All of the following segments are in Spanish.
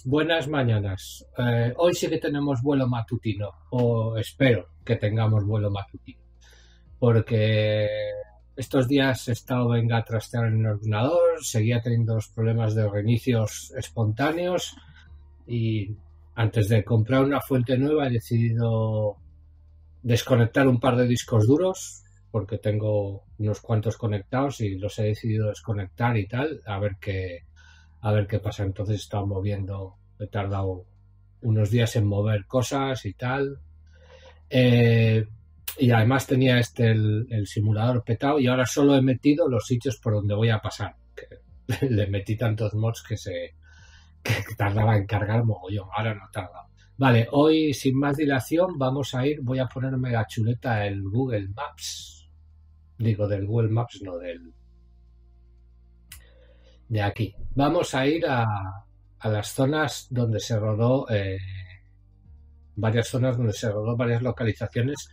buenas mañanas. Hoy sí que tenemos vuelo matutino, o espero que tengamos vuelo matutino, porque estos días he estado venga a trastear en el ordenador, seguía teniendo los problemas de reinicios espontáneos y antes de comprar una fuente nueva he decidido desconectar un par de discos duros, porque tengo unos cuantos conectados y los he decidido desconectar y tal, a ver qué pasa. Entonces he estado moviendo, he tardado unos días en mover cosas y tal. Eh, y además tenía el simulador petado y ahora solo he metido los sitios por donde voy a pasar. Que le metí tantos mods que tardaba en cargar mogollón, ahora no tarda. Vale, hoy sin más dilación voy a ponerme la chuleta el Google Maps. Digo, del Google Maps, no de aquí. Vamos a ir a las zonas donde se rodó, varias zonas donde se rodó varias localizaciones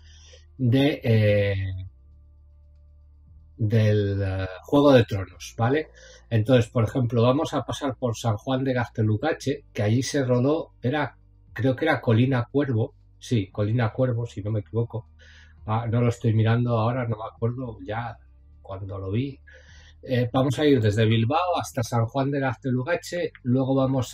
del Juego de Tronos, ¿vale? Entonces, por ejemplo, vamos a pasar por San Juan de Gaztelugatxe, que allí se rodó, creo que era Colina Cuervo, sí, Colina Cuervo, si no me equivoco. No lo estoy mirando ahora, no me acuerdo ya cuando lo vi. Vamos a ir desde Bilbao hasta San Juan de Gaztelugatxe, luego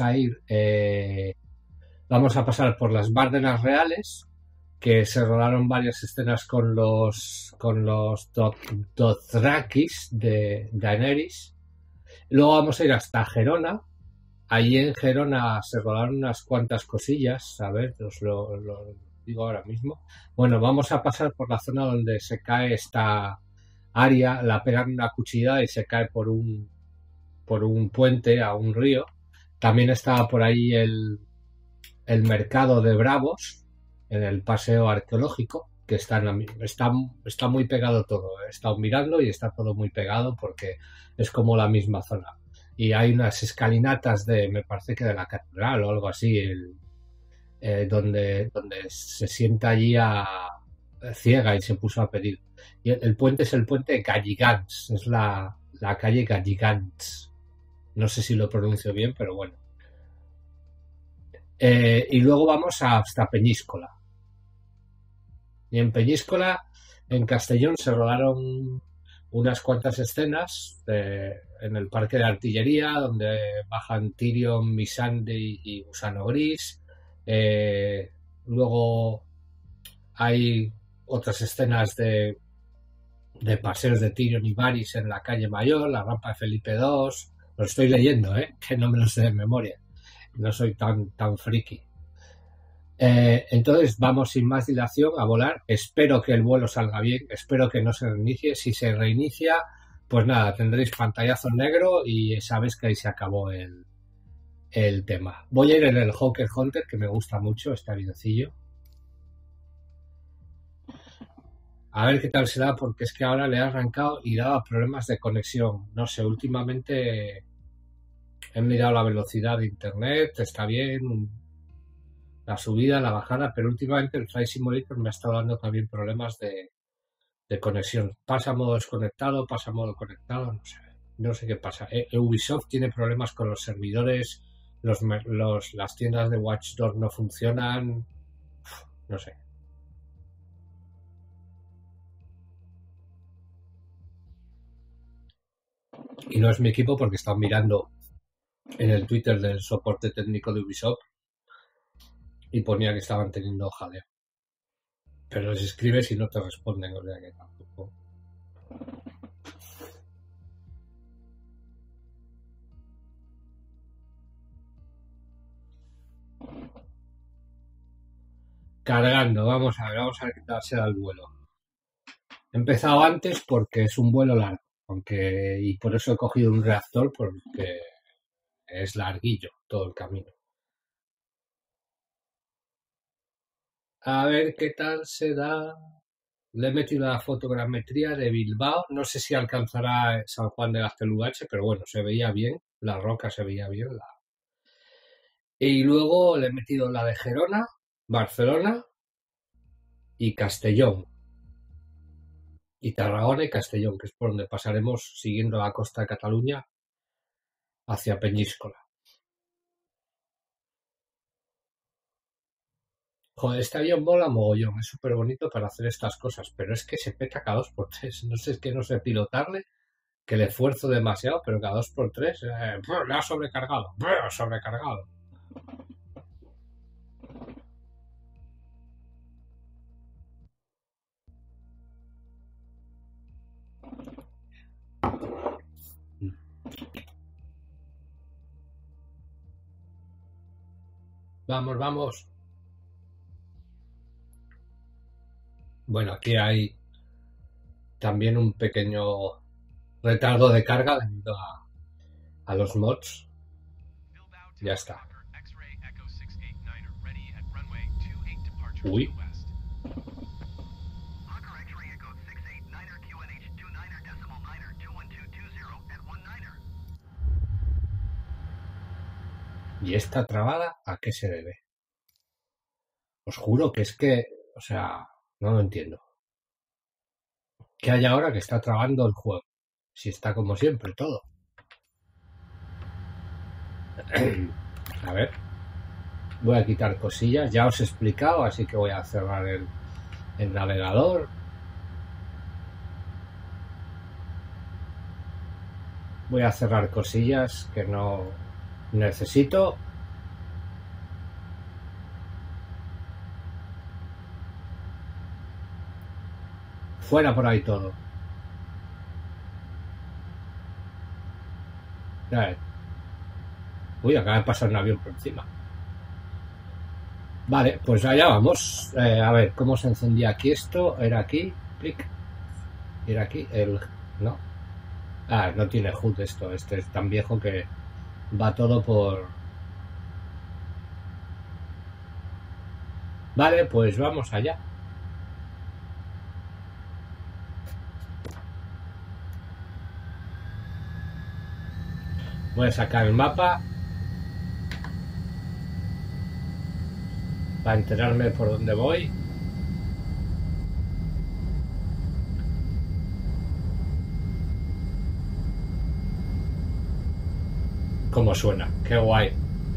vamos a pasar por las Bárdenas Reales, que se rodaron varias escenas con los Dothrakis de Daenerys. Luego vamos a ir hasta Gerona. Allí en Gerona se rodaron unas cuantas cosillas. A ver, os lo digo ahora mismo. Bueno, vamos a pasar por la zona donde se cae esta Arya, la pegan una cuchillada y se cae por un puente a un río. También estaba por ahí el mercado de Bravos, en el paseo arqueológico, que está muy pegado todo. He estado mirando y está todo muy pegado porque es como la misma zona. Y hay unas escalinatas me parece que de la catedral o algo así, donde se sienta allí ciega y se puso a pedir. Y el puente es el puente de Galligants, es la calle Galligants. No sé si lo pronuncio bien, pero bueno. Y luego vamos hasta Peñíscola. Y en Peñíscola, en Castellón, se rodaron unas cuantas escenas en el parque de artillería, donde bajan Tyrion, Missandei y Gusano Gris. Luego hay otras escenas de paseos de Tyrion y Varys en la calle Mayor, la rampa de Felipe II. Lo estoy leyendo, que no me lo sé de memoria. No soy tan friki. Entonces vamos sin más dilación a volar. Espero que el vuelo salga bien, espero que no se reinicie. Si se reinicia, pues nada, tendréis pantallazo negro y sabéis que ahí se acabó el tema. Voy a ir en el Hawker Hunter, que me gusta mucho, está biencillo. A ver qué tal se da, porque es que ahora le he arrancado y daba problemas de conexión. No sé, últimamente he mirado la velocidad de internet, está bien, la subida, la bajada, pero últimamente el Flight Simulator me ha estado dando también problemas de conexión. Pasa a modo desconectado, pasa a modo conectado, no sé qué pasa. Ubisoft tiene problemas con los servidores, las tiendas de Watch Dogs no funcionan, no sé. Y no es mi equipo porque he estado mirando en el Twitter del soporte técnico de Ubisoft y ponía que estaban teniendo jaleo. Pero les escribes y no te responden, o sea que tampoco. Cargando, vamos a ver qué tal se da el vuelo. He empezado antes porque es un vuelo largo, y por eso he cogido un reactor porque es larguillo todo el camino. A ver qué tal se da. Le he metido la fotogrametría de Bilbao. No sé si alcanzará San Juan de Gaztelugatxe, pero bueno, se veía bien. La roca se veía bien. Y luego le he metido la de Gerona, Barcelona y Castellón. Y Tarragona y Castellón, que es por donde pasaremos siguiendo la costa de Cataluña hacia Peñíscola. Joder, este avión mola mogollón, es súper bonito para hacer estas cosas, pero es que se peta cada 2x3. No sé, es que no sé pilotarle, que le esfuerzo demasiado, pero cada 2x3 le ha sobrecargado, sobrecargado. Vamos, vamos. Bueno, aquí hay también un pequeño retardo de carga debido a los mods. Ya está. Uy. ¿Y esta trabada a qué se debe? Os juro que es que, o sea, no lo entiendo. ¿Qué hay ahora que está trabando el juego? Si está como siempre todo. A ver. Voy a quitar cosillas. Ya os he explicado, así que voy a cerrar el navegador. Voy a cerrar cosillas que no necesito. Fuera por ahí todo. Uy, acaba de pasar un avión por encima. Vale, pues allá vamos. A ver, ¿cómo se encendía aquí esto? Era aquí, clic. Era aquí, no. Ah, no tiene HUD esto. Este es tan viejo que va todo por... Vale, pues vamos allá. Voy a sacar el mapa para enterarme por dónde voy. Cómo suena, qué guay.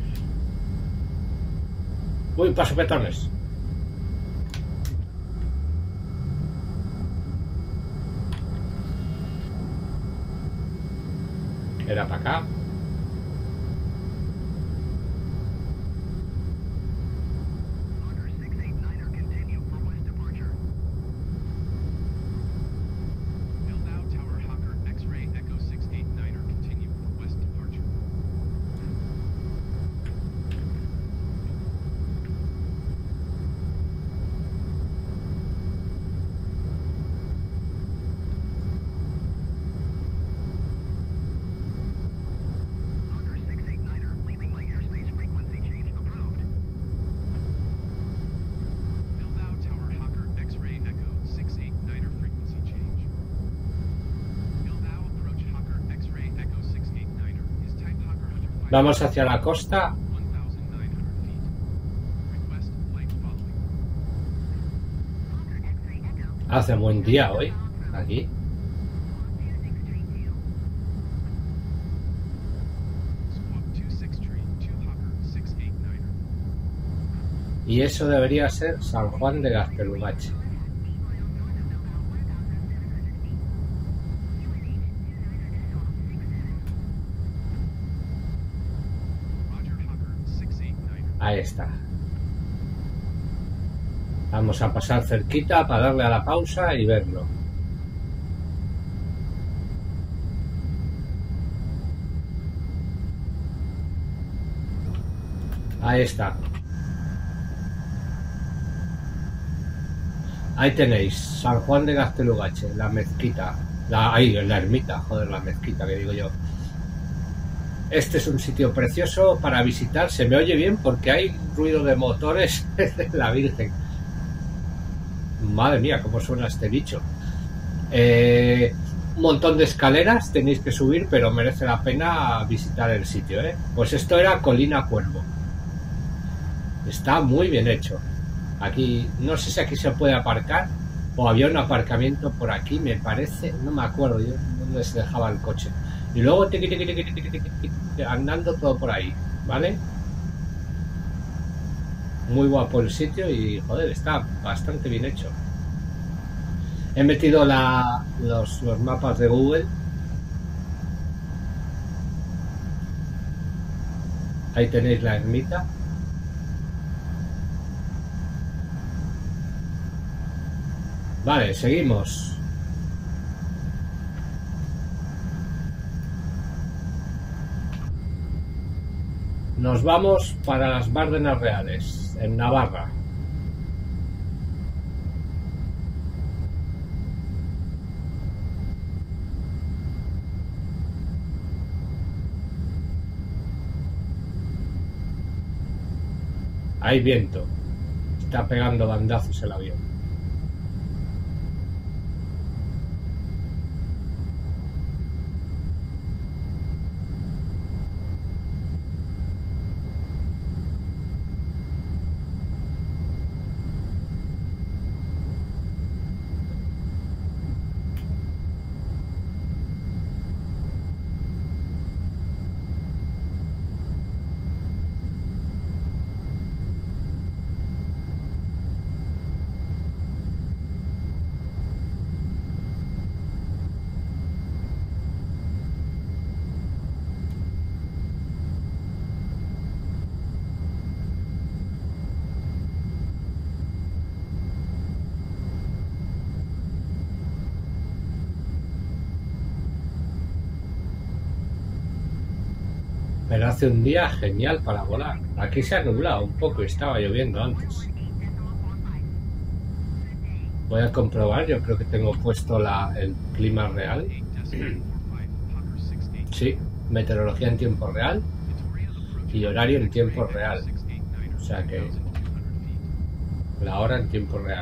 Uy, paso petones. Era para acá. Vamos hacia la costa. Hace buen día hoy, aquí. Y eso debería ser San Juan de Gaztelugatxe. Ahí está. Vamos a pasar cerquita para darle a la pausa y verlo. Ahí está. Ahí tenéis, San Juan de Gaztelugatxe, la mezquita. La ermita, joder, la mezquita que digo yo. Este es un sitio precioso para visitar. Se me oye bien porque hay ruido de motores de la Virgen. Madre mía, cómo suena este bicho. Un montón de escaleras tenéis que subir, pero merece la pena visitar el sitio, ¿eh? Pues esto era Colina Cuervo. Está muy bien hecho. Aquí, no sé si aquí se puede aparcar o había un aparcamiento por aquí, me parece, no me acuerdo yo dónde se dejaba el coche. Y luego andando todo por ahí, ¿vale? muy guapo el sitio y joder, está bastante bien hecho. He metido los mapas de Google. Ahí tenéis la ermita. Vale, seguimos. Nos vamos para las Bárdenas Reales, en Navarra. Hay viento. Está pegando bandazos el avión. Pero hace un día genial para volar. Aquí se ha nublado un poco y estaba lloviendo antes. Voy a comprobar, yo creo que tengo puesto el clima real. Sí, meteorología en tiempo real y horario en tiempo real. O sea que la hora en tiempo real.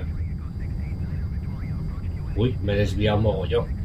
Uy, me he desviado mogollón.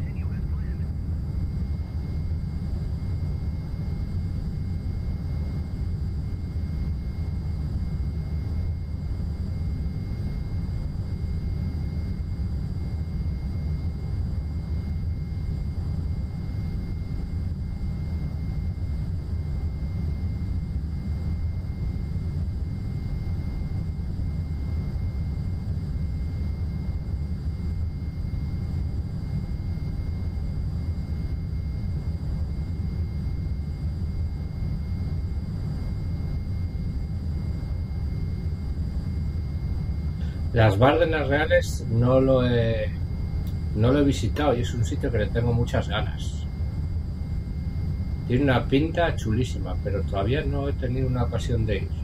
Las Bárdenas Reales no lo he visitado y es un sitio que le tengo muchas ganas. Tiene una pinta chulísima, pero todavía no he tenido una ocasión de ir.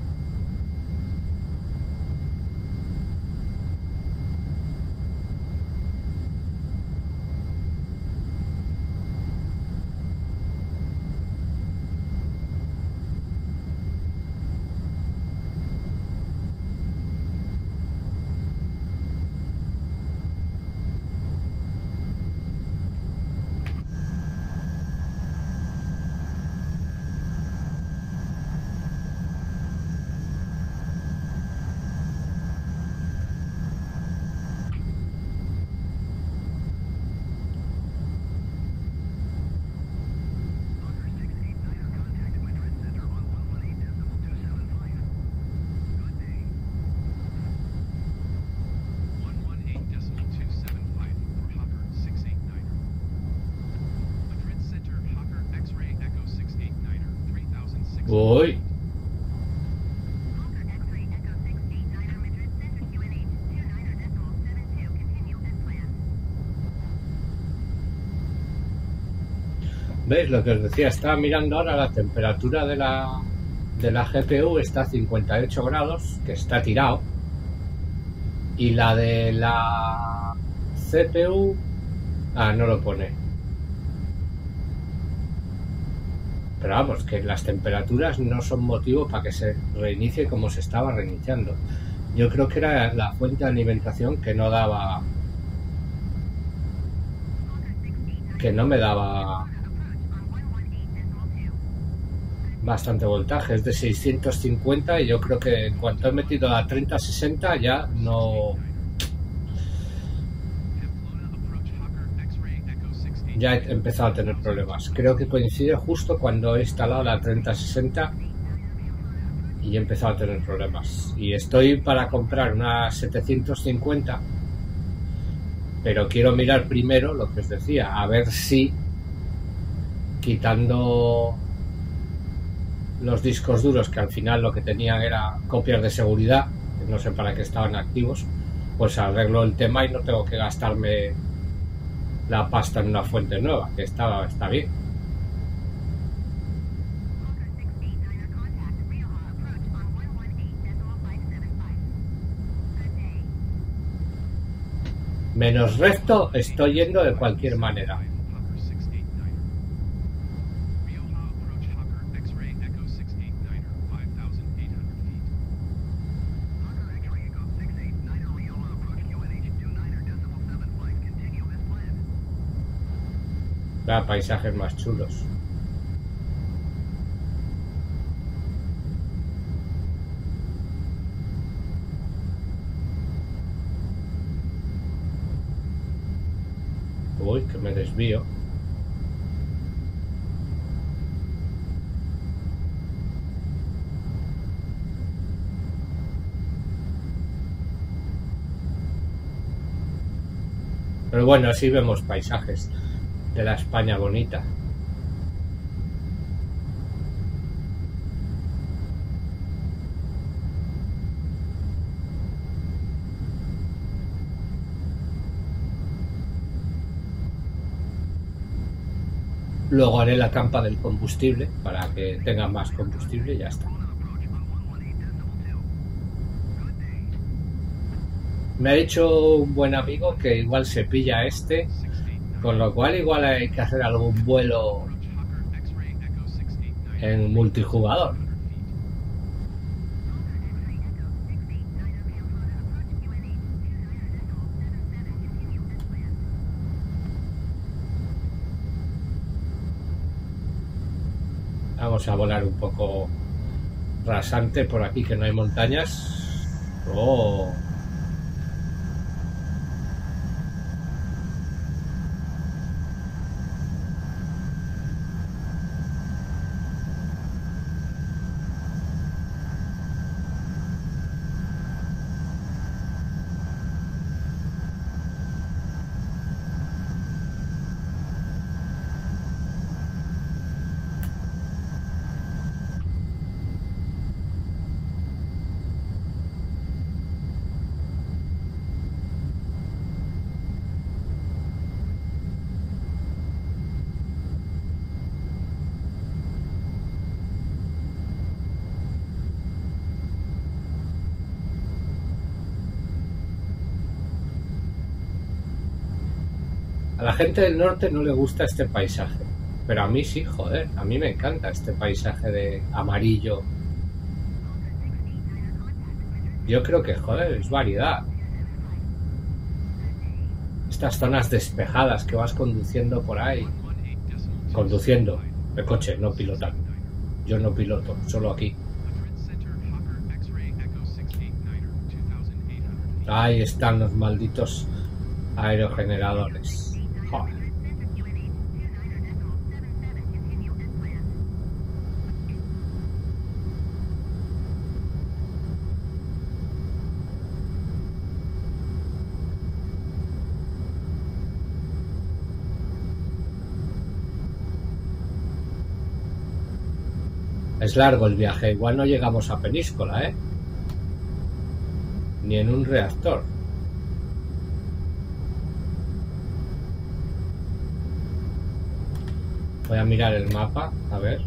Uy. ¿Veis lo que os decía? Estaba mirando ahora la temperatura de la GPU, está a 58 grados, que está tirado. Y la de la CPU... no lo pone. Pero vamos, que las temperaturas no son motivo para que se reinicie como se estaba reiniciando. Yo creo que era la fuente de alimentación que no daba... que no me daba bastante voltaje, es de 650 y yo creo que en cuanto he metido a 3060 ya no... ya he empezado a tener problemas. Creo que coincide justo cuando he instalado la 3060 y he empezado a tener problemas. Y estoy para comprar una 750, pero quiero mirar primero lo que os decía, a ver si quitando los discos duros, que al final lo que tenían era copias de seguridad, que no sé para qué estaban activos, pues arreglo el tema y no tengo que gastarme la pasta en una fuente nueva, que está bien. Menos recto estoy yendo de cualquier manera. Paisajes más chulos. Uy, que me desvío. Pero bueno, así vemos paisajes de la España bonita. Luego haré la campa del combustible para que tenga más combustible y ya está. Me ha dicho un buen amigo que igual se pilla este, con lo cual igual hay que hacer algún vuelo en multijugador. Vamos a volar un poco rasante por aquí, que no hay montañas. Oh. A la gente del norte no le gusta este paisaje, pero a mí sí, joder, a mí me encanta este paisaje de amarillo. Yo creo que, joder, es variedad. Estas zonas despejadas que vas conduciendo por ahí. Conduciendo el coche, no pilotando. Yo no piloto, solo aquí. Ahí están los malditos aerogeneradores. Joder. Es largo el viaje, igual no llegamos a Peníscola, ¿eh? Ni en un reactor. Voy a mirar el mapa, a ver.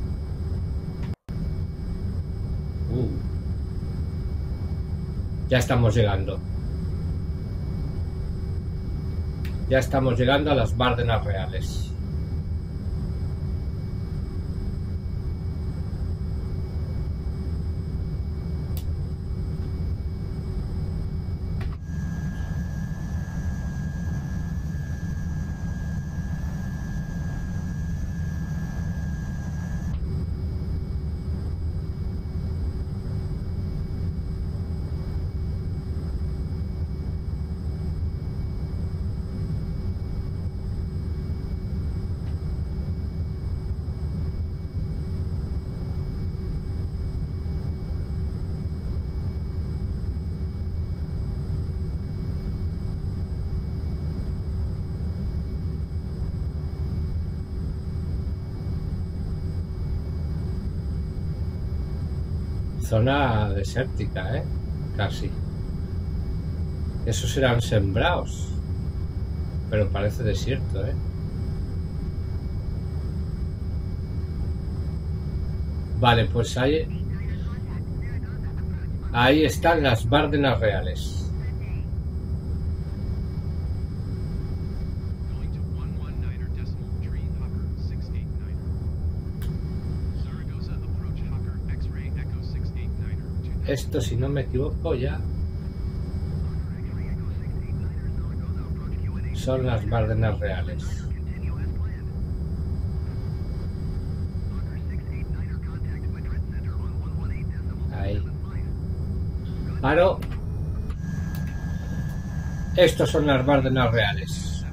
Ya estamos llegando. Ya estamos llegando a las Bárdenas Reales. Zona desértica, casi. Esos serán sembrados, pero parece desierto, Vale, pues ahí están las Bárdenas Reales. Esto, si no me equivoco, ya son las Bárdenas Reales. Ahí. Aro. Estos son las Bárdenas Reales.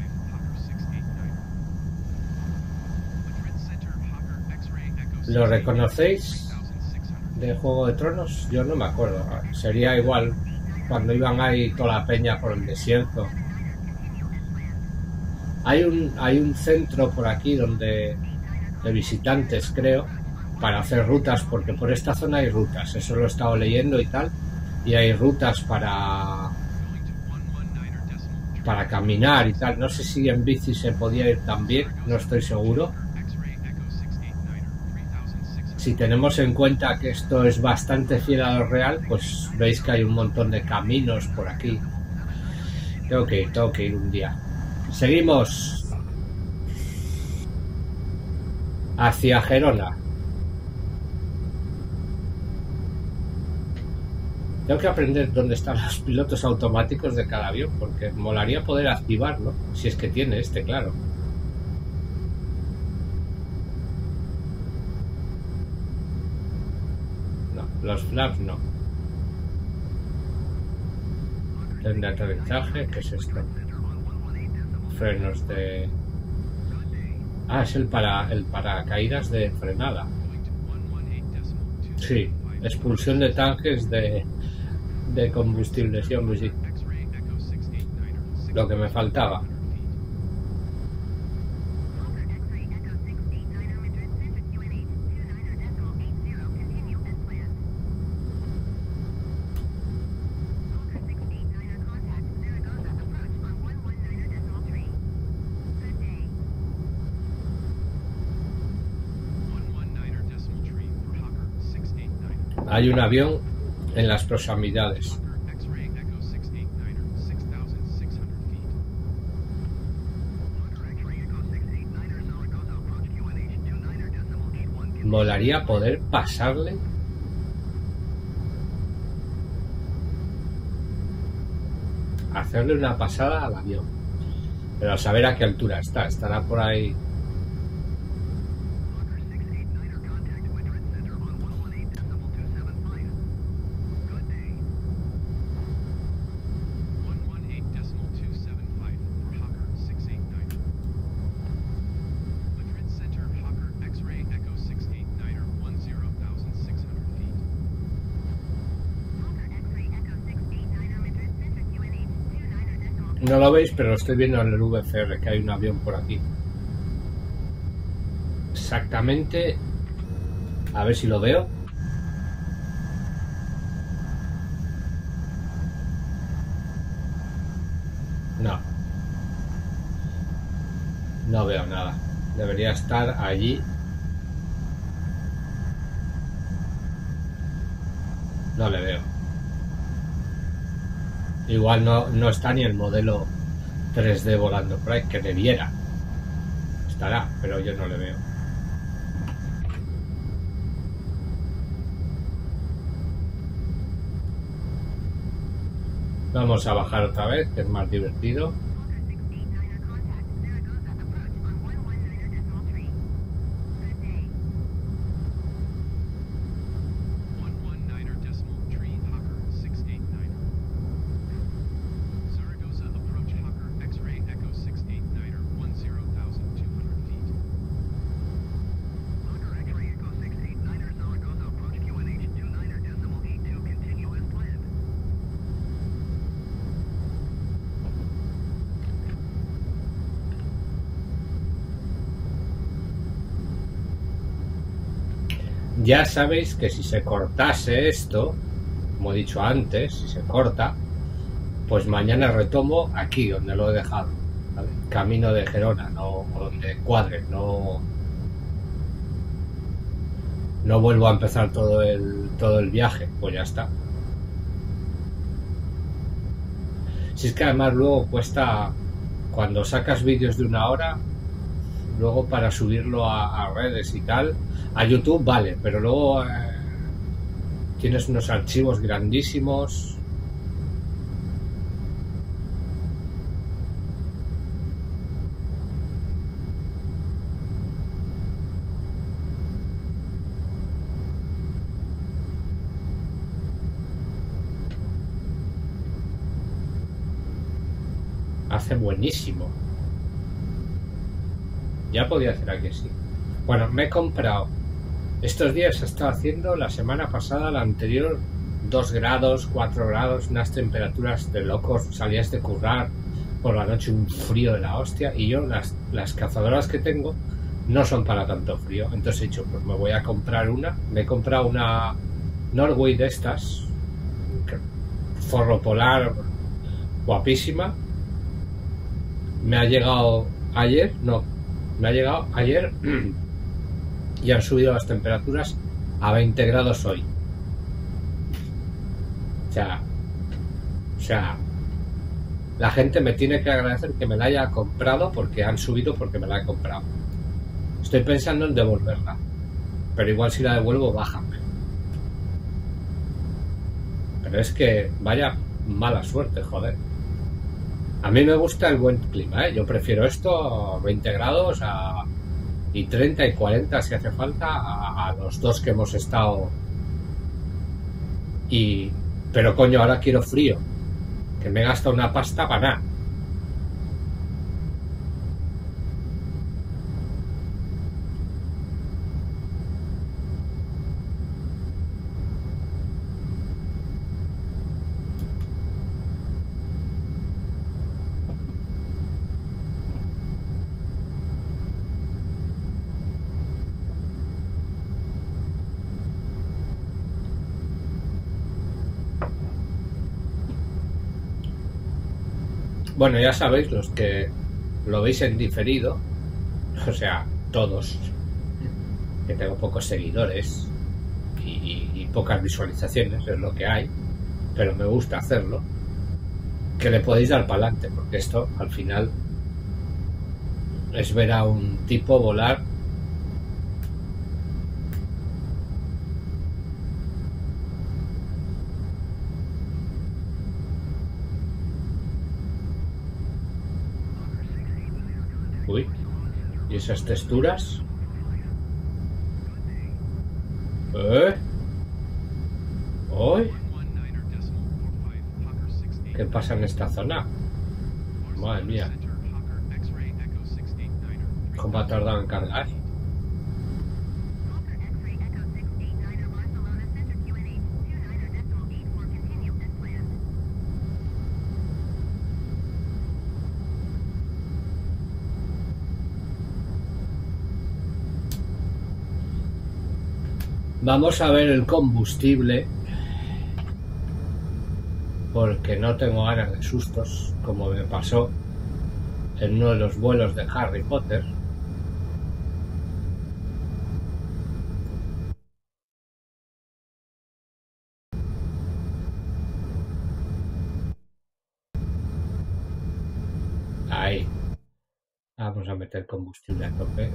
¿Lo reconocéis? De Juego de Tronos, yo no me acuerdo. Sería igual cuando iban ahí toda la peña por el desierto. Hay un centro por aquí de visitantes, creo, para hacer rutas, porque por esta zona hay rutas, eso lo he estado leyendo y tal, y hay rutas para caminar y tal. No sé si en bici se podía ir también, no estoy seguro. Si tenemos en cuenta que esto es bastante fiel a lo real, pues veis que hay un montón de caminos por aquí. Tengo que ir un día. Seguimos hacia Gerona. Tengo que aprender dónde están los pilotos automáticos de cada avión, porque molaría poder activarlo, si es que tiene este, claro. Los flaps no. Tren de aterrizaje, ¿qué es esto? Frenos de... Ah, es el paracaídas de frenada. Sí, expulsión de tanques de combustible, sí, hombre, sí. Lo que me faltaba. Hay un avión en las proximidades. Molaría poder pasarle. Hacerle una pasada al avión. Pero a saber a qué altura está. Estará por ahí. No lo veis, pero lo estoy viendo en el VCR, que hay un avión por aquí. Exactamente. A ver si lo veo. No. No veo nada. Debería estar allí. No le veo. Igual no está ni el modelo 3D volando por ahí, que debiera. Estará, pero yo no le veo. Vamos a bajar otra vez, que es más divertido. Ya sabéis que si se cortase esto, como he dicho antes, si se corta, pues mañana retomo aquí donde lo he dejado, ¿vale? Camino de Gerona, no donde cuadre, no vuelvo a empezar todo el viaje, pues ya está. Si es que además luego cuesta, cuando sacas vídeos de 1 hora, luego para subirlo a redes y tal, a YouTube vale, pero luego tienes unos archivos grandísimos. Hace buenísimo. Ya podía hacer aquí así. Bueno, me he comprado. Estos días he estado haciendo, la semana pasada, la anterior, 2 grados, 4 grados, unas temperaturas de locos. Salías de currar por la noche, un frío de la hostia. Y yo, las cazadoras que tengo no son para tanto frío. Entonces he dicho, pues me voy a comprar una. Me he comprado una Norway de estas, forro polar, guapísima. Me ha llegado ayer y han subido las temperaturas a 20 grados hoy. O sea, la gente me tiene que agradecer que me la haya comprado porque han subido porque me la he comprado. Estoy pensando en devolverla, pero igual si la devuelvo baja. Pero es que vaya mala suerte, joder. A mí me gusta el buen clima, ¿eh? Yo prefiero esto, 20 grados y 30 y 40 si hace falta, a los 2 que hemos estado. Pero coño, ahora quiero frío, que me gasta una pasta para nada. Bueno, ya sabéis, los que lo veis en diferido, o sea, todos, que tengo pocos seguidores y pocas visualizaciones, es lo que hay, pero me gusta hacerlo, que le podéis dar para adelante, porque esto al final es ver a un tipo volar. Uy, y esas texturas. ¿Hoy? ¿Qué pasa en esta zona? Madre mía. ¿Cómo ha tardado en cargar? Vamos a ver el combustible, porque no tengo ganas de sustos, como me pasó en uno de los vuelos de Harry Potter. Ahí. Vamos a meter combustible a tope.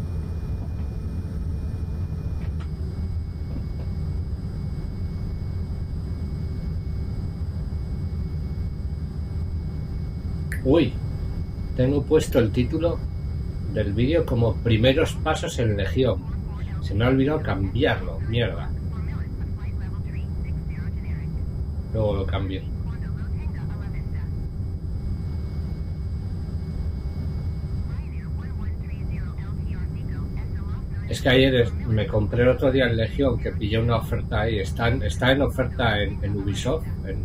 Uy, tengo puesto el título del vídeo como primeros pasos en Legión. Se me ha olvidado cambiarlo, mierda. Luego lo cambio. Es que ayer me compré el otro día en Legión, que pillé una oferta ahí. Está en oferta en Ubisoft,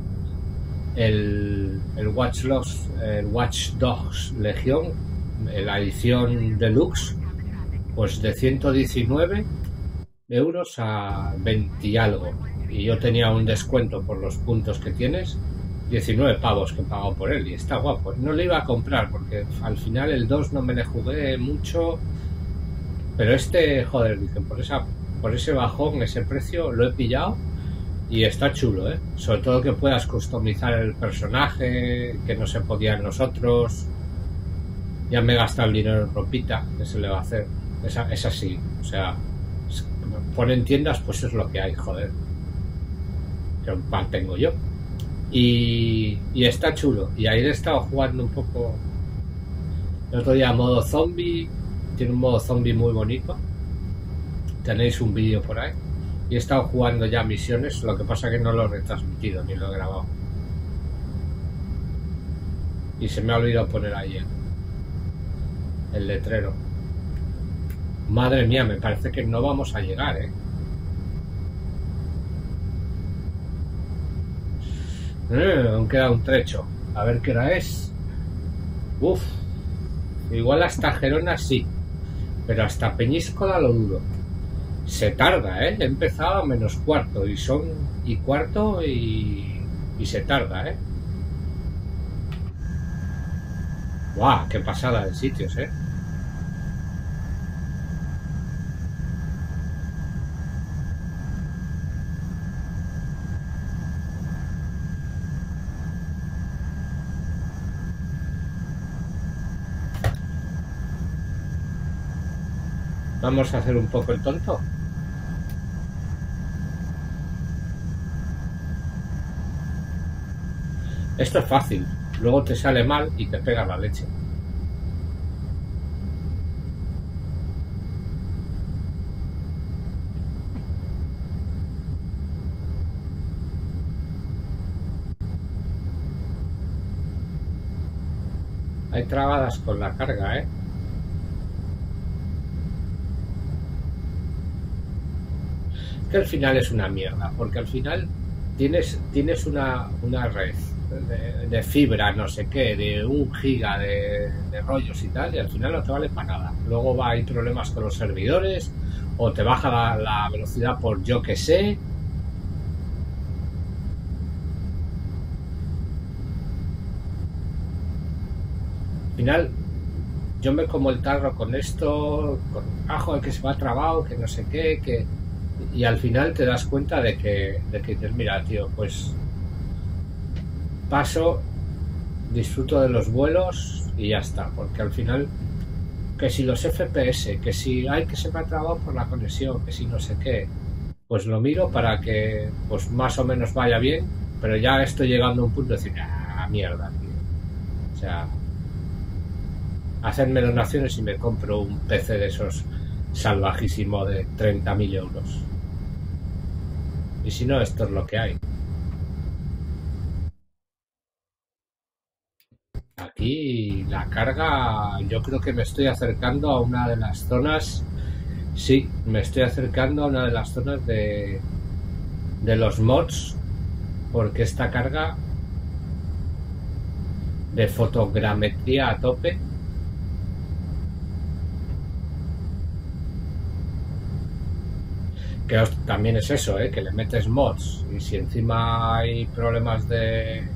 el Watch Dogs Legión, la edición deluxe, pues de 119 euros a 20 y algo. Y yo tenía un descuento por los puntos que tienes, 19 pavos que he pagado por él. Y está guapo. No le iba a comprar porque al final el 2 no me le jugué mucho. Pero este, joder, dicen, por ese bajón, ese precio, lo he pillado. Y está chulo, ¿eh? Sobre todo que puedas customizar el personaje, que no se podía en los otros. Ya me he gastado el dinero en ropita, que se le va a hacer. Es así, o sea, ponen tiendas, pues es lo que hay, joder. Que un pan tengo yo. Y está chulo. Y ahí he estado jugando un poco. El otro día modo zombie. Tiene un modo zombie muy bonito. Tenéis un vídeo por ahí. Y he estado jugando ya misiones. Lo que pasa que no lo he retransmitido ni lo he grabado. Y se me ha olvidado poner ahí el letrero. Madre mía, me parece que no vamos a llegar, ¿eh? Aún queda un trecho. A ver qué hora es. Uf. Igual hasta Gerona sí. Pero hasta Peñíscola lo dudo. Se tarda, ¿eh? He empezado a menos cuarto. Y son y cuarto y se tarda, ¿eh? ¡Guau! ¡Qué pasada de sitios, eh! Vamos a hacer un poco el tonto. Esto es fácil. Luego te sale mal y te pega la leche. Hay trabadas con la carga, ¿eh? Que al final es una mierda, porque al final tienes una red de fibra, no sé qué, de 1 giga de rollos y tal, y al final no te vale para nada. Luego hay problemas con los servidores, o te baja la velocidad por yo que sé. Al final, yo me como el tarro con esto, con ajo que se va trabado, que no sé qué, que y al final te das cuenta de que dices, mira, tío, pues paso, disfruto de los vuelos y ya está, porque al final, que si los FPS, que si hay que se me ha trabado por la conexión, que si no sé qué, pues lo miro para que pues más o menos vaya bien, pero ya estoy llegando a un punto de decir, ah, mierda, tío. O sea, hacerme donaciones y me compro un PC de esos salvajísimo de 30.000 euros. Y si no, esto es lo que hay. Aquí la carga, yo creo que me estoy acercando a una de las zonas, sí, me estoy acercando a una de las zonas de los mods, porque esta carga de fotogrametría a tope, que también es eso, que le metes mods y si encima hay problemas de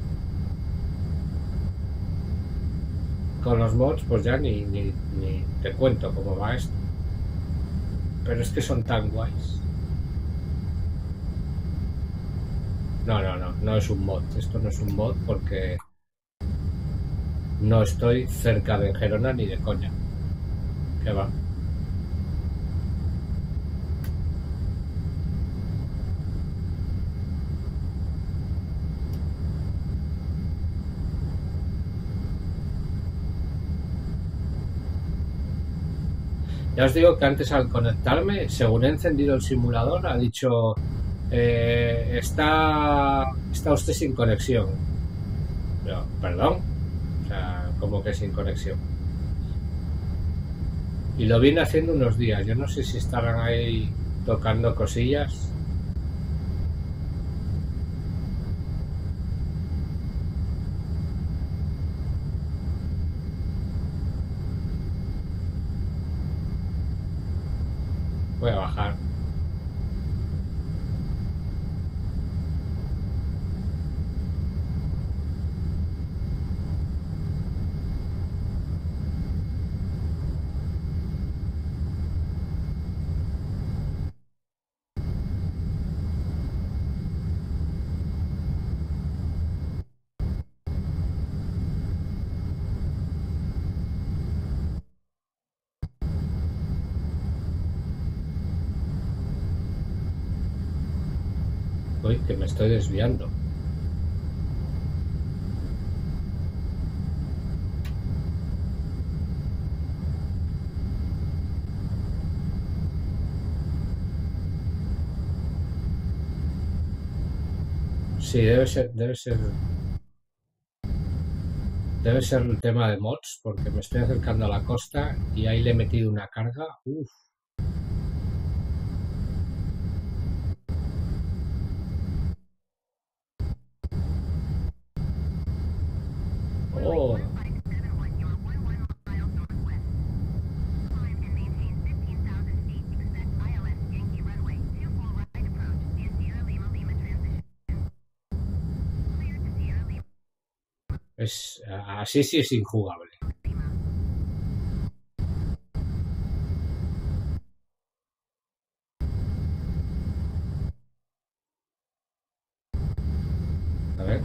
con los mods, pues ya ni te cuento cómo va esto. Pero es que son tan guays. No es un mod. Esto no es un mod porque no estoy cerca de Gerona ni de coña. ¿Qué va? Ya os digo que antes al conectarme, según he encendido el simulador, ha dicho está usted sin conexión. Pero, perdón, o sea, como que sin conexión. Y lo vine haciendo unos días. Yo no sé si estarán ahí tocando cosillas. Voy a bajar. Uy, que me estoy desviando. Sí, debe ser el tema de mods, porque me estoy acercando a la costa y ahí le he metido una carga. Uf. Oh, así sí es injugable. A ver.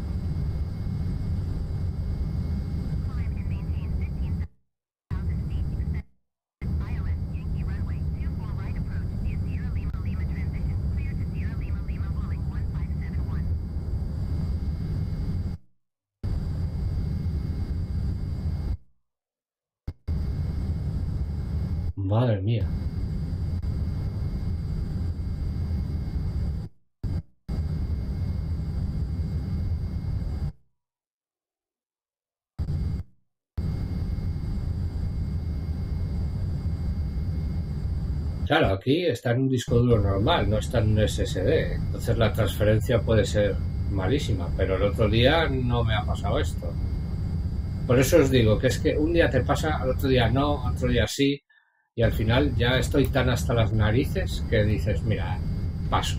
Madre mía. Claro, aquí está en un disco duro normal, no está en un SSD. Entonces la transferencia puede ser malísima, pero el otro día no me ha pasado esto. Por eso os digo que es que un día te pasa, al otro día no, otro día sí, y al final ya estoy tan hasta las narices que dices, mira, paso.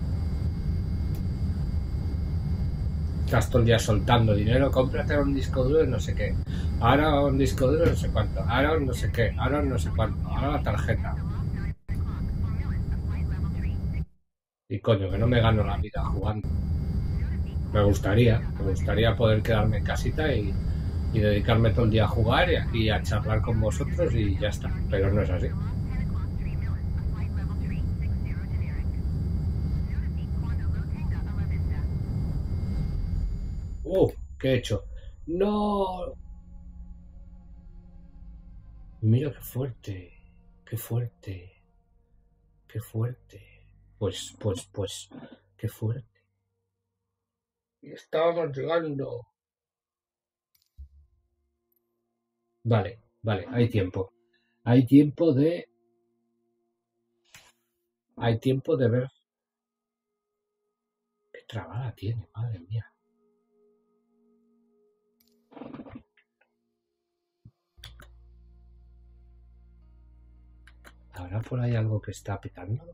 Estás todo el día soltando dinero, cómprate un disco duro de no sé qué, ahora un disco duro de no sé cuánto, ahora un no sé qué, ahora un no sé cuánto, ahora la tarjeta. Y coño, que no me gano la vida jugando. Me gustaría poder quedarme en casita y dedicarme todo el día a jugar y aquí a charlar con vosotros y ya está, pero no es así. ¿Qué he hecho? No, mira qué fuerte, qué fuerte, qué fuerte. Pues, qué fuerte. Y estábamos llegando. Vale, vale, hay tiempo. Hay tiempo de, hay tiempo de ver qué trabada tiene, madre mía. ¿Habrá por ahí algo que está petando?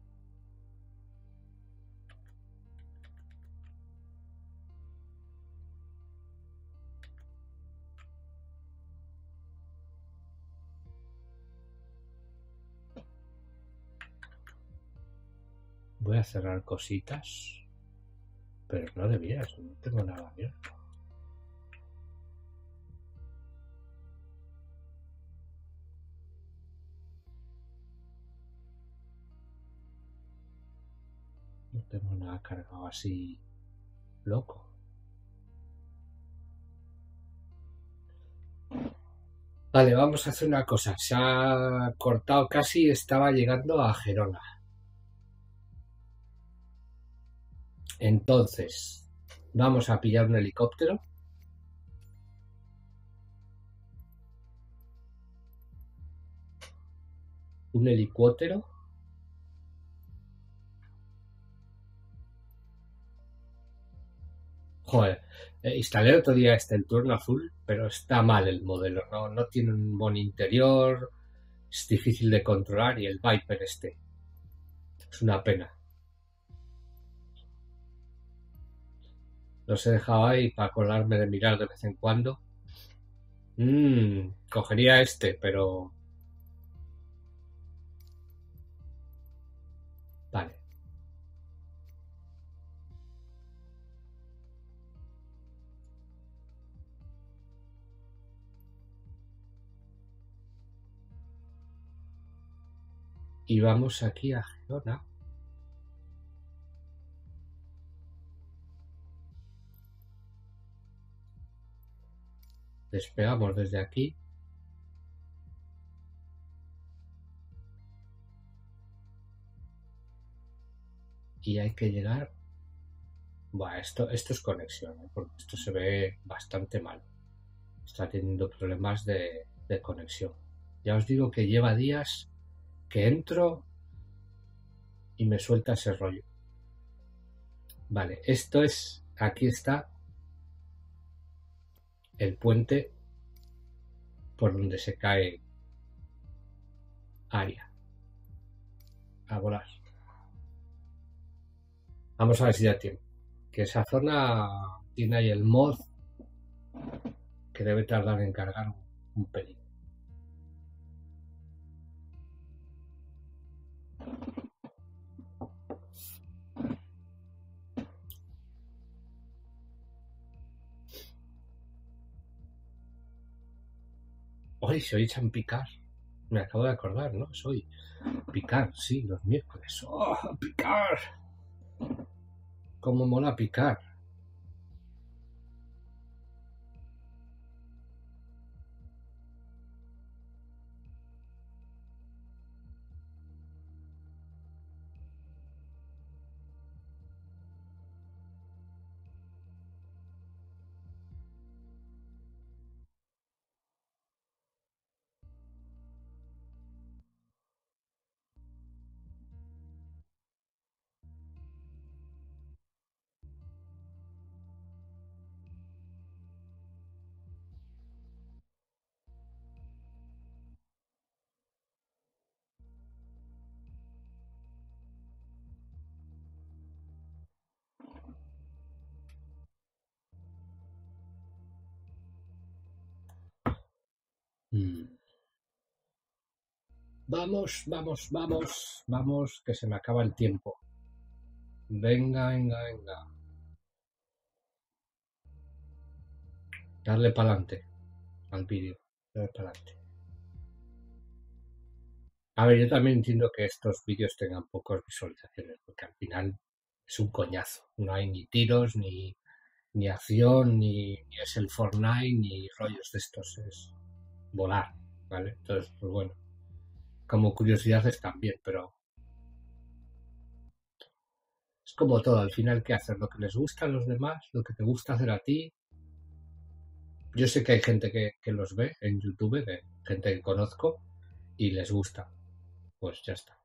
Voy a cerrar cositas, pero no debías, no tengo nada abierto. No tengo nada cargado así loco. Vale, vamos a hacer una cosa. Se ha cortado casi, estaba llegando a Gerona. Entonces, vamos a pillar un helicóptero. Un helicóptero. Joder, instalé otro día el Turno Azul, pero está mal el modelo. No tiene un buen interior, es difícil de controlar y el Viper es una pena. Los he dejado ahí para colarme de mirar de vez en cuando. Cogería pero vale. Y vamos aquí a Gerona. Despegamos desde aquí. Y hay que llegar. Buah, esto es conexión, ¿eh? Porque esto se ve bastante mal. Está teniendo problemas de conexión. Ya os digo que lleva días que entro y me suelta ese rollo. Vale, esto es. Aquí está el puente por donde se cae Aria. A volar. Vamos a ver si ya tiene. Que esa zona tiene ahí el mod que debe tardar en cargar un pelín. Hoy se echan picar. Me acabo de acordar, ¿no? Es hoy. Picar, sí, los miércoles. ¡Oh, picar! ¿Cómo mola picar? Mm. Vamos, vamos, vamos, vamos, que se me acaba el tiempo. Venga, venga, venga. Darle para adelante al vídeo. Darle para adelante. A ver, yo también entiendo que estos vídeos tengan pocas visualizaciones, porque al final es un coñazo. No hay ni tiros, ni acción, ni es el Fortnite, ni rollos de estos. Es volar, ¿vale? Entonces, pues bueno, como curiosidad están bien, pero es como todo, al final, ¿qué hacer? Lo que les gusta a los demás, lo que te gusta hacer a ti. Yo sé que hay gente que los ve en YouTube, de gente que conozco, y les gusta. Pues ya está.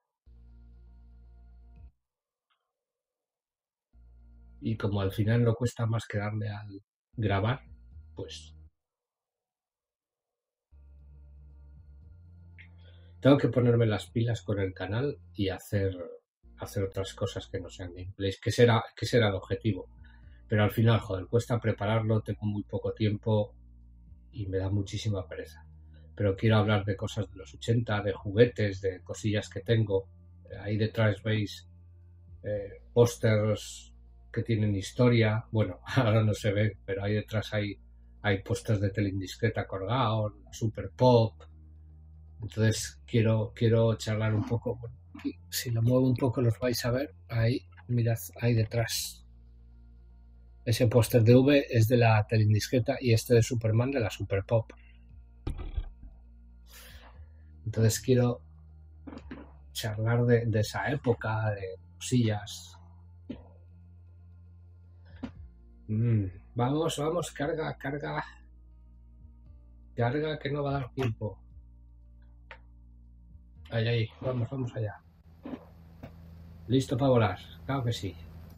Y como al final no cuesta más que darle al grabar, pues tengo que ponerme las pilas con el canal y hacer otras cosas que no sean gameplays, que será el objetivo. Pero al final, joder, cuesta prepararlo, tengo muy poco tiempo y me da muchísima pereza. Pero quiero hablar de cosas de los 80, de juguetes, de cosillas que tengo. Ahí detrás veis pósters que tienen historia. Bueno, ahora no se ve, pero ahí detrás hay pósters de Tele Indiscreta colgados, Super Pop. Entonces quiero charlar un poco. Bueno, si lo muevo un poco los vais a ver. Ahí, mirad, ahí detrás. Ese póster de V es de la Tele Indiscreta y este de Superman de la Super Pop. Entonces quiero charlar de esa época, de cosillas. Vamos, vamos, carga, carga. Carga que no va a dar tiempo. Ahí, ahí, vamos, vamos allá. Listo para volar, claro que sí.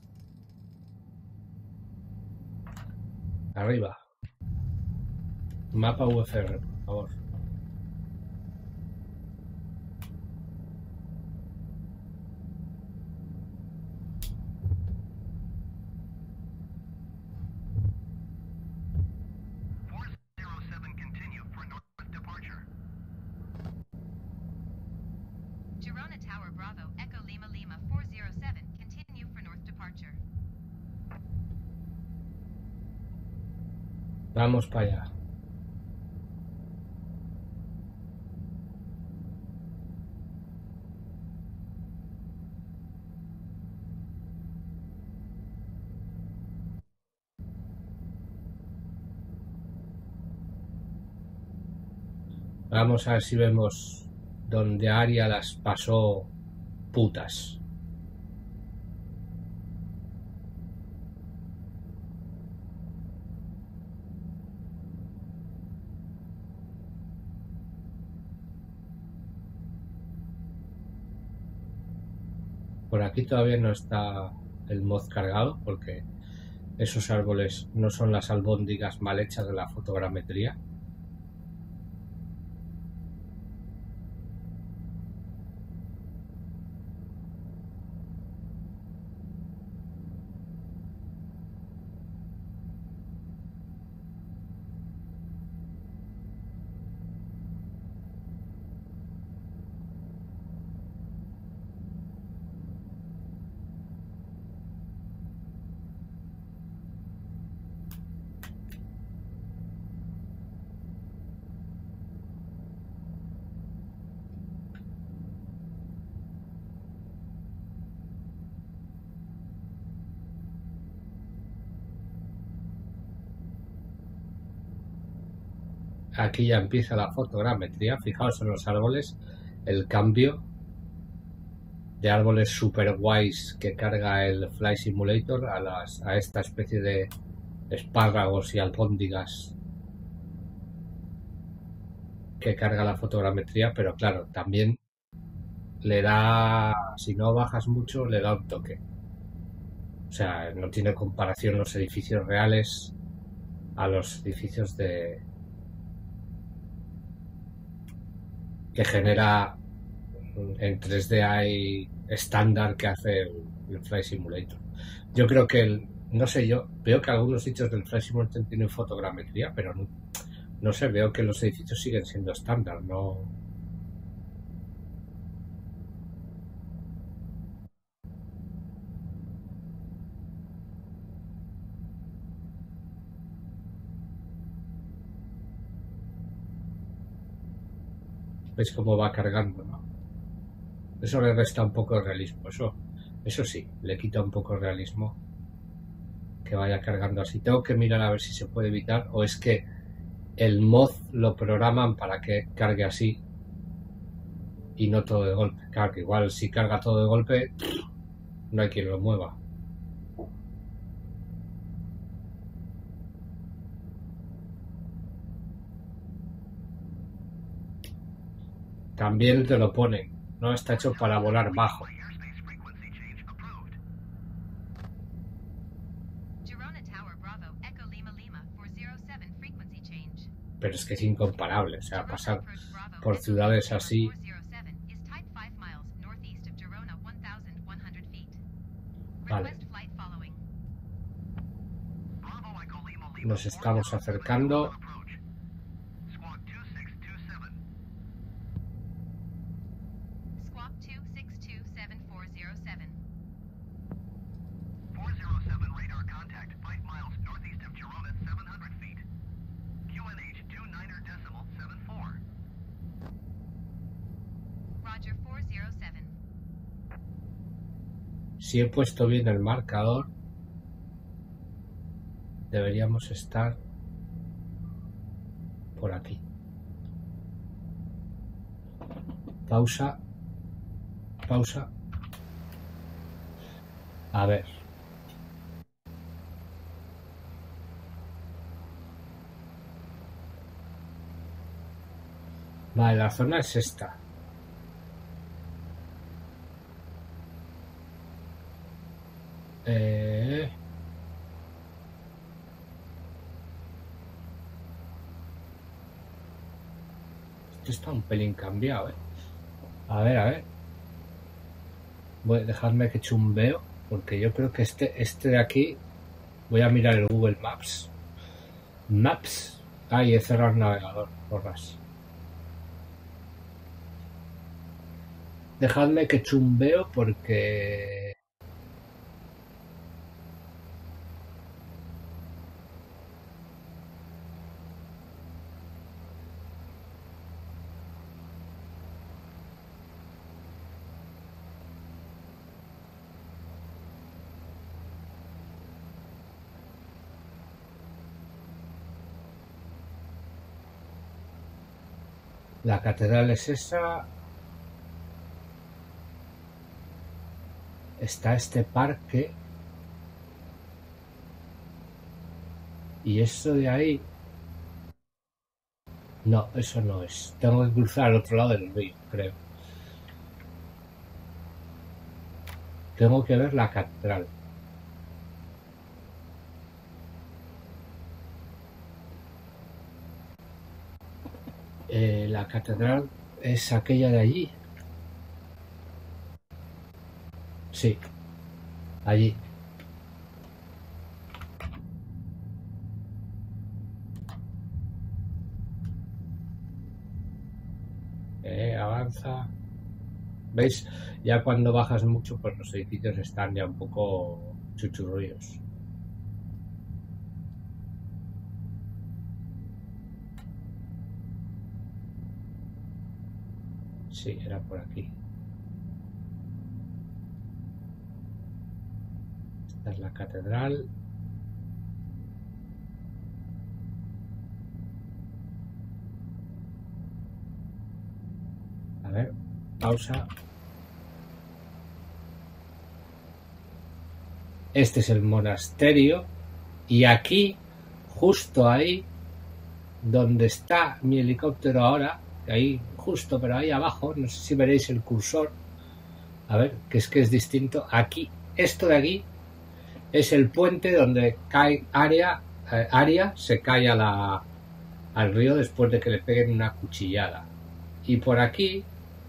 Arriba. Mapa UFR, por favor. Girona Tower Bravo, Echo Lima Lima 407, continue for north departure. Vamos para allá. Vamos a ver si vemos donde Aria las pasó putas. Por aquí todavía no está el mod cargado porque esos árboles no son las albóndigas mal hechas de la fotogrametría. Aquí ya empieza la fotogrametría. Fijaos en los árboles, el cambio de árboles super guays que carga el Flight Simulator a esta especie de espárragos y albóndigas que carga la fotogrametría, pero claro, también le da, si no bajas mucho, le da un toque. O sea, no tiene comparación los edificios reales a los edificios que genera en 3D hay estándar que hace el Flight Simulator. Yo creo que no sé, yo veo que algunos sitios del Flight Simulator tienen fotogrametría, pero no sé, veo que los edificios siguen siendo estándar, no. ¿Veis cómo va cargando, no? Eso le resta un poco de realismo, eso sí, le quita un poco de realismo que vaya cargando así. Tengo que mirar a ver si se puede evitar o es que el mod lo programan para que cargue así y no todo de golpe. Claro, que igual si carga todo de golpe no hay quien lo mueva. También te lo ponen, no está hecho para volar bajo. Girona Tower Bravo Echo Lima Lima 407 frequency change. Pero es que es incomparable, o sea, Girona pasar First Bravo por Echo ciudades Lima así. 407 is type 5 miles northeast of Girona 1100 feet. Vale, Request flight following. nos estamos acercando. Squawk 2627407. 407 radar contact, 5 miles northeast of Girona, 700 feet. QNH 29.74. Roger 407. Si he puesto bien el marcador, deberíamos estar por aquí. Pausa. Pausa. A ver. Vale, la zona es esta. Esto está un pelín cambiado, A ver, a ver. Voy a dejarme que chumbeo, porque yo creo que este de aquí, voy a mirar el Google Maps. Maps. Ahí he cerrado el navegador, porras. Dejadme que chumbeo porque... La catedral es esa. Está este parque. Y eso de ahí. No, eso no es. Tengo que cruzar al otro lado del río, creo. Tengo que ver la catedral. La catedral es aquella de allí. Sí, allí. Avanza. ¿Veis? Ya cuando bajas mucho, pues los edificios están ya un poco chuchurríos. Sí, era por aquí. Esta es la catedral. A ver, pausa. Este es el monasterio. Y aquí, justo ahí, donde está mi helicóptero ahora, ahí justo, pero ahí abajo, no sé si veréis el cursor, a ver, que es distinto. Aquí, esto de aquí es el puente donde cae Aria se cae al río después de que le peguen una cuchillada. Y por aquí,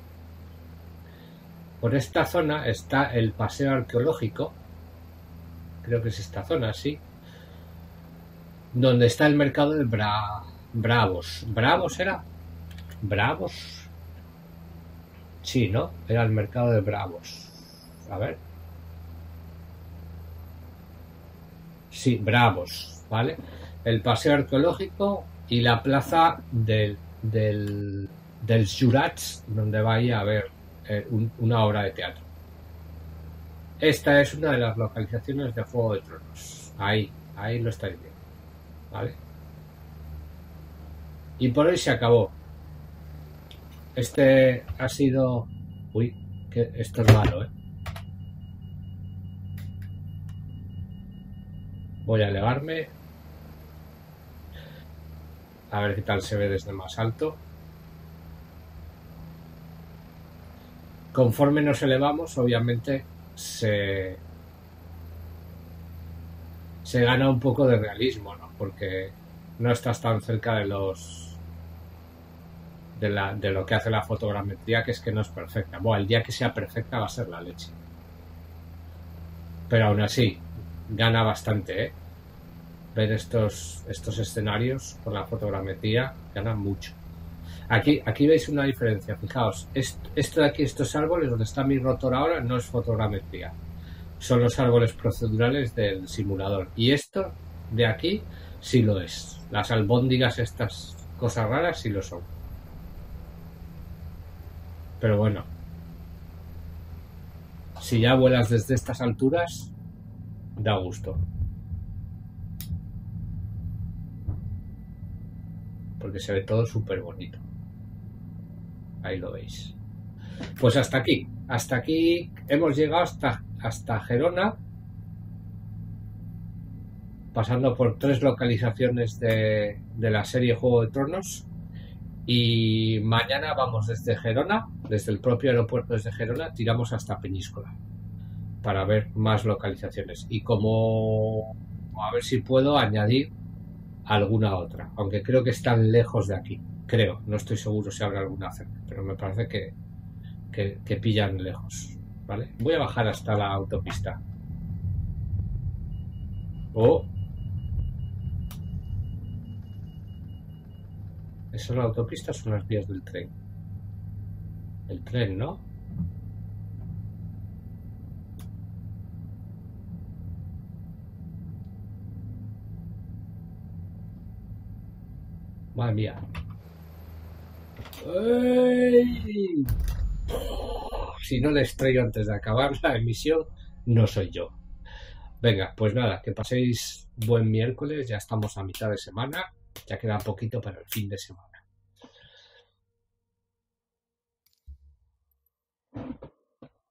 por esta zona, está el paseo arqueológico, creo que es esta zona, sí, donde está el mercado de Bravos. ¿Bravos era? ¿Bravos? Sí, ¿no? Era el mercado de Bravos. A ver. Sí, Bravos, ¿vale? El paseo arqueológico y la plaza del Jurats, donde vaya a haber una obra de teatro. Esta es una de las localizaciones de Juego de Tronos. Ahí lo estáis viendo, ¿vale? Y por hoy se acabó. Este ha sido... Uy, que esto es malo, ¿eh? Voy a elevarme. A ver qué tal se ve desde más alto. Conforme nos elevamos, obviamente se gana un poco de realismo, ¿no? Porque no estás tan cerca de lo que hace la fotogrametría, que es que no es perfecta. Bueno, el día que sea perfecta va a ser la leche. Pero aún así, gana bastante, ¿eh? Ver estos escenarios con la fotogrametría gana mucho. Aquí veis una diferencia, fijaos, esto de aquí, estos árboles donde está mi rotor ahora, no es fotogrametría, son los árboles procedurales del simulador, y esto de aquí sí lo es, las albóndigas, estas cosas raras sí lo son, pero bueno, si ya vuelas desde estas alturas da gusto, porque se ve todo súper bonito. Ahí lo veis. Pues hasta aquí hemos llegado hasta Gerona, pasando por 3 localizaciones de la serie Juego de Tronos, y mañana vamos desde Gerona, desde el propio aeropuerto desde Gerona, tiramos hasta Peñíscola para ver más localizaciones, y como a ver si puedo añadir alguna otra, aunque creo que están lejos de aquí. Creo, no estoy seguro si habrá alguna cerca, pero me parece que pillan lejos, ¿vale? Voy a bajar hasta la autopista. ¿Eso es la autopista o son las vías del tren? El tren, ¿no? Madre mía. ¡Ey! Si no le estrello antes de acabar la emisión, no soy yo. Venga, pues nada, que paséis buen miércoles, ya estamos a mitad de semana, ya queda poquito para el fin de semana.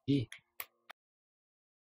Y